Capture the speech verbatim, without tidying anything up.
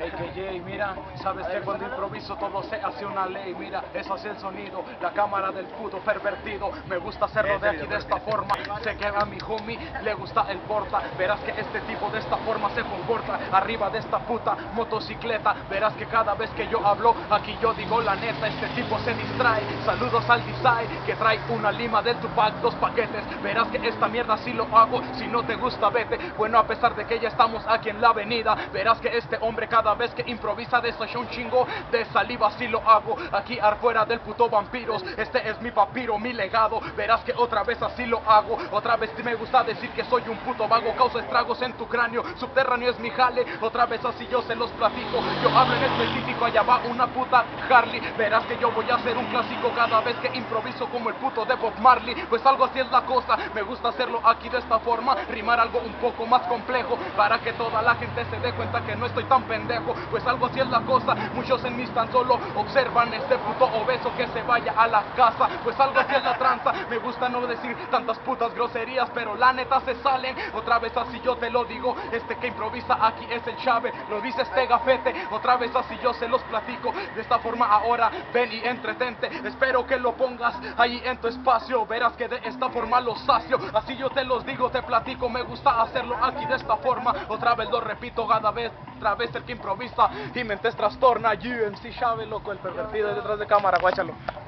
A K J, mira, sabes que cuando improviso todo se hace una ley. Mira, eso es el sonido, la cámara del puto pervertido. Me gusta hacerlo de aquí de esta forma. Sé que a mi homie le gusta el porta. Verás que este tipo de esta forma se comporta arriba de esta puta motocicleta. Verás que cada vez que yo hablo, aquí yo digo la neta, este tipo se distrae. Saludos al design que trae una lima del Tupac, dos paquetes. Verás que esta mierda sí lo hago, si no te gusta vete. Bueno, a pesar de que ya estamos aquí en la avenida, verás que este hombre cada vez que improvisa deshace un chingo de saliva, sí lo hago. Aquí afuera del puto vampiros, este es mi papiro, mi legado. Verás que otra vez así lo hago. Otra vez me gusta decir que soy un puto vago, causa estragos en tu cráneo. Subterráneo es mi jale, otra vez así yo se los platico. Yo hablo en específico, allá va una puta Harley. Verás que yo voy a hacer un clásico cada vez que improviso como el puto de Bob Marley. Pues algo así es la cosa, me gusta hacerlo aquí de esta forma. Rimar algo un poco más complejo, para que toda la gente se dé cuenta que no estoy tan pendejo. Pues algo así es la cosa, muchos en mis tan solo observan este puto obeso que se vaya a la casa. Pues algo así es la tranza, me gusta no decir tantas putas groserías, pero la neta se salen. Otra vez así yo te lo digo, este que improvisa aquí es el Chave, lo dice este gafete. Otra vez así yo se los platico, de esta forma ahora ven y entretente. Espero que lo pongas ahí en tu espacio, verás que de esta forma lo sacio. Así yo te los digo, te platico, me gusta hacerlo aquí de esta forma. Otra vez lo repito cada vez, otra vez el que improvisa y mentes trastorna. U M C Chave, loco, el pervertido detrás de cámara, guáchalo.